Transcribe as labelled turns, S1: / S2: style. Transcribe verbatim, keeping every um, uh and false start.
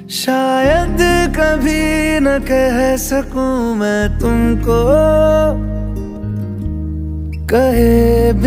S1: शायद कभी न कह सकूं मैं तुमको, कहे